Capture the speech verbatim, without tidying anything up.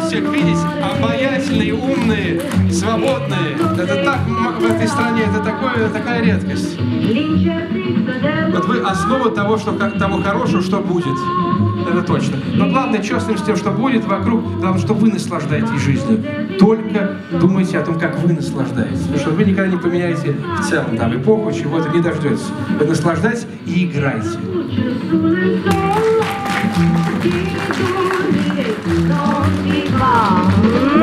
всех видеть, обаятельные, умные, свободные. Это так в этой стране, это, такое, это такая редкость. Вот вы основа того, что, того хорошего, что будет. Это точно. Но главное, честным с тем, что будет вокруг, главное, что вы наслаждаетесь жизнью. Только думайте о том, как вы наслаждаетесь. Потому что вы никогда не поменяете в целом там эпоху, чего-то не дождетесь. Вы наслаждайтесь и играйте. Don't